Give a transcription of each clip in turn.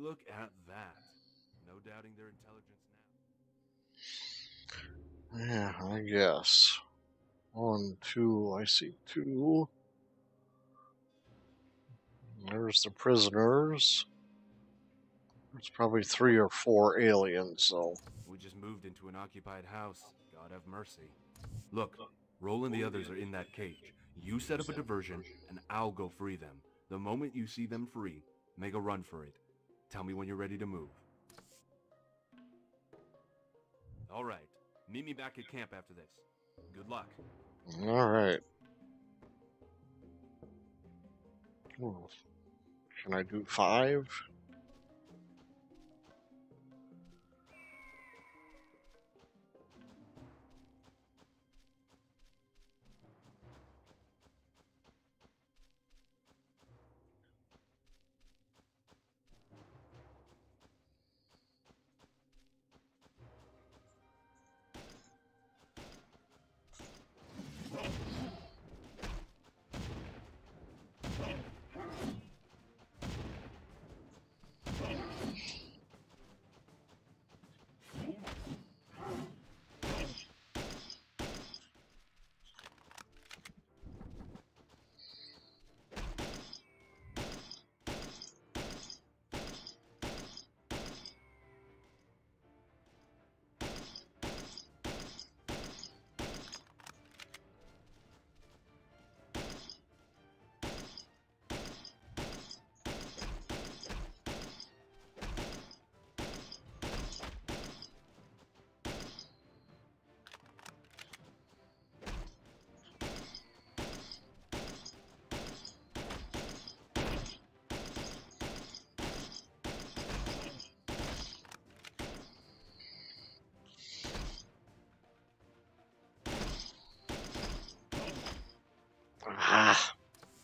Look at that. No doubting their intelligence now. Yeah, I guess. 1, 2, I see 2. There's the prisoners. There's probably 3 or 4 aliens, though. We just moved into an occupied house. God have mercy. Look, Roll and the others are in that cage. You set up a diversion, and I'll go free them. The moment you see them free, make a run for it. Tell me when you're ready to move. All right. Meet me back at camp after this. Good luck. Alright. Can I do 5? Ah.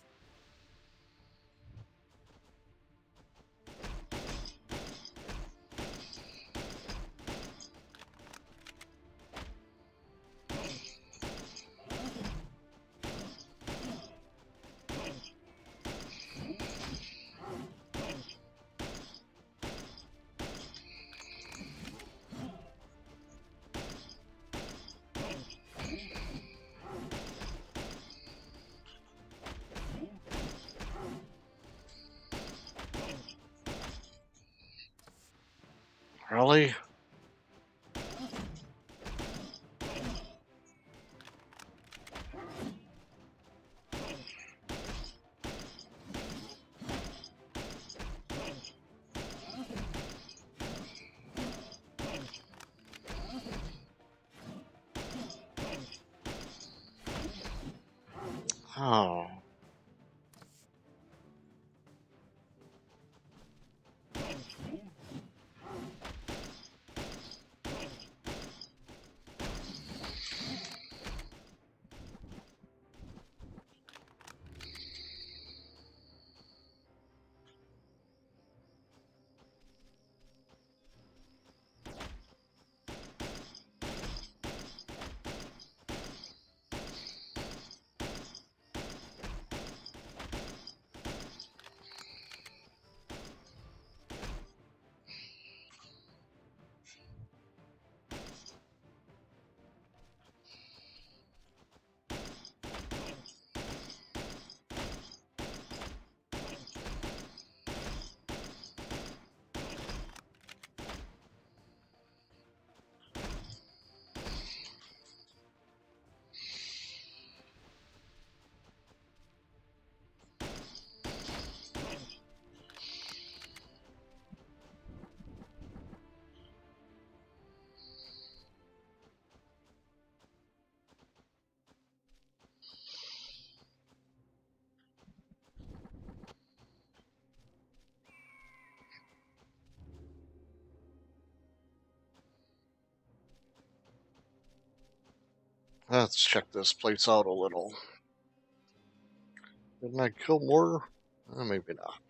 Really? Oh. Let's check this place out a little. Didn't I kill more? Maybe not.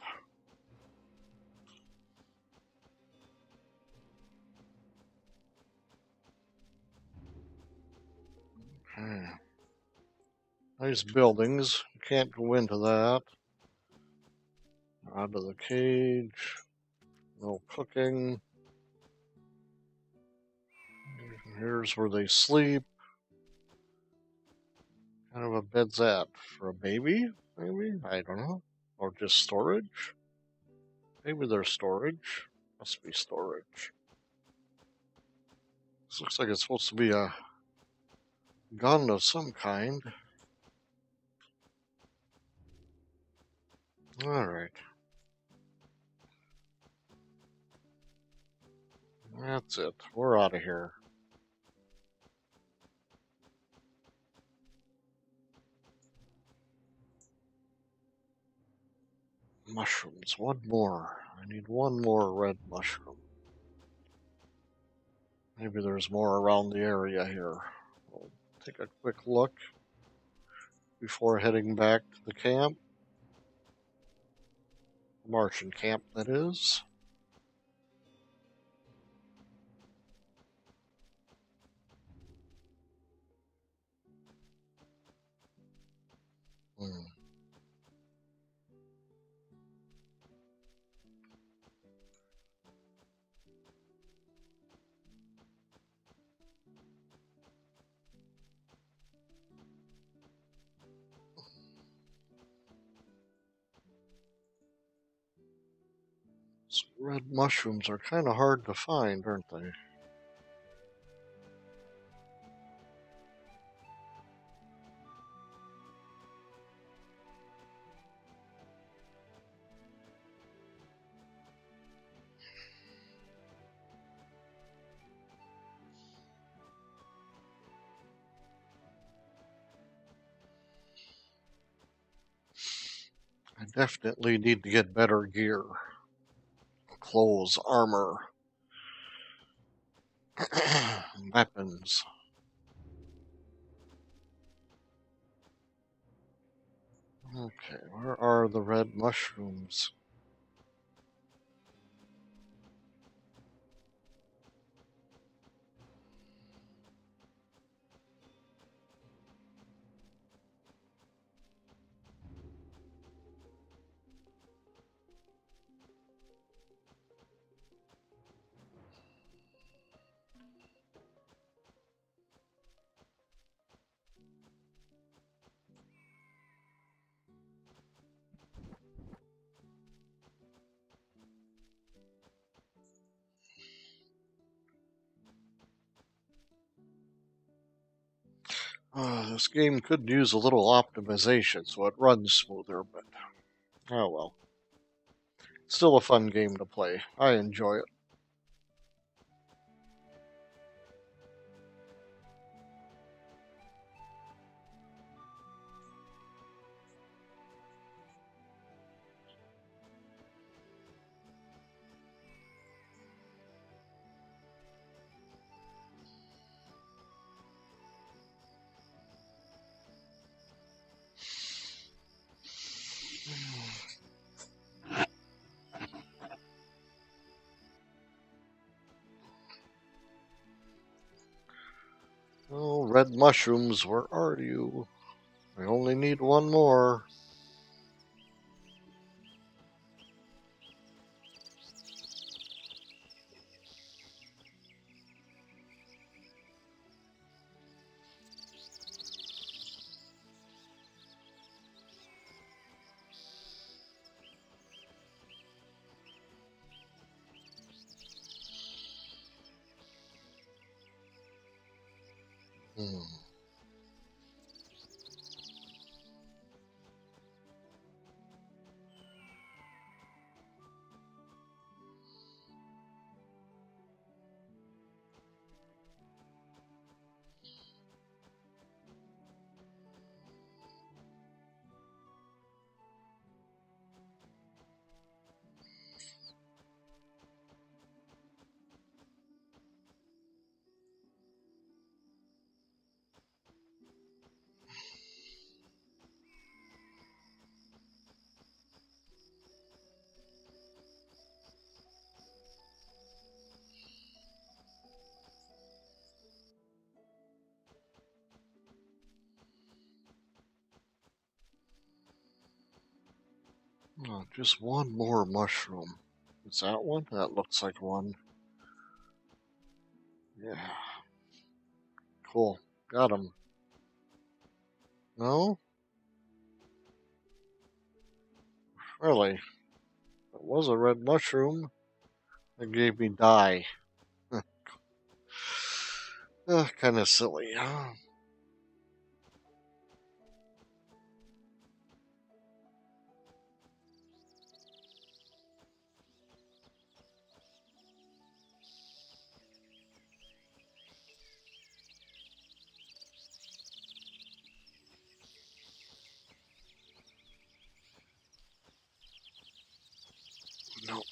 Nice buildings. Can't go into that. Out of the cage. No cooking. Here's where they sleep. Kind of a bed's that? For a baby, maybe? I don't know. Or just storage? Maybe there's storage. Must be storage. This looks like it's supposed to be a gun of some kind. Alright. That's it. We're out of here. Mushrooms. One more. I need one more red mushroom. Maybe there's more around the area here. We'll take a quick look before heading back to the camp. Martian camp, that is. Red mushrooms are kind of hard to find, aren't they? I definitely need to get better gear. Clothes, armor, weapons. Okay, where are the red mushrooms? This game could use a little optimization so it runs smoother, but oh well. Still a fun game to play. I enjoy it. Oh, red mushrooms, where are you? I only need one more. Hmm. Oh, just one more mushroom. Is that one? That looks like one. Yeah. Cool. Got him. No? Really? It was a red mushroom. It gave me dye. Kind of silly. Nope.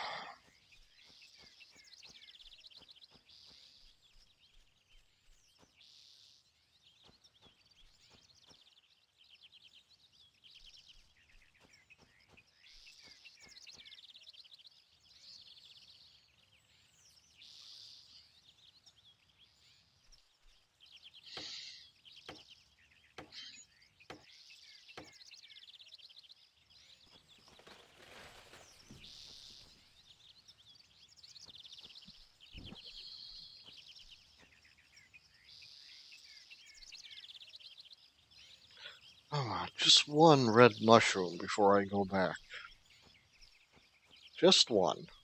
Just one red mushroom before I go back. Just one.